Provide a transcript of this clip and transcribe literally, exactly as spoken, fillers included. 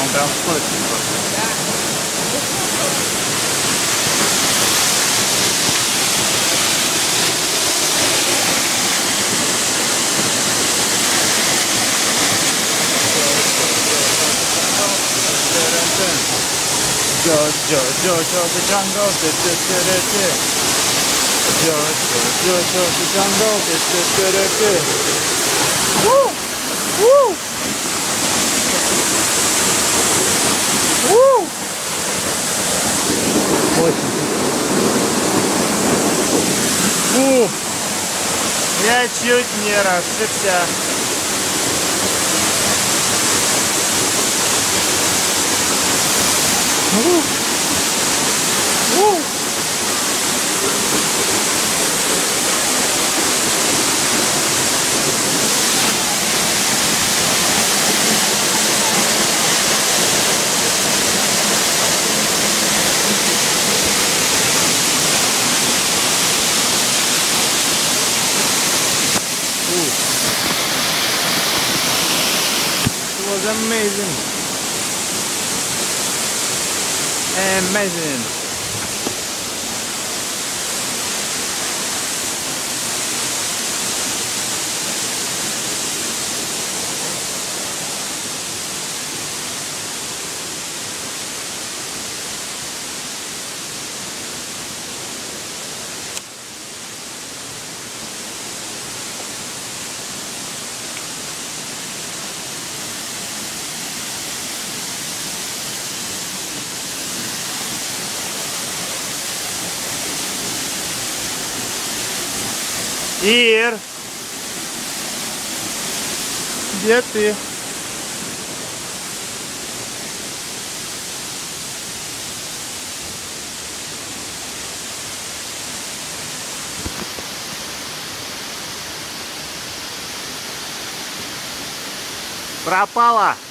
там сколько? Да. Joe, Joe, Joe, Joe, the jungle, the the the the the. Joe, Joe, Joe, Joe, the jungle, the the the the the. Woo! Woo! Woo! Фу! Я чуть не расшибся. Woo! Woo! It was amazing. Amazing. Ир, где ты? Пропала.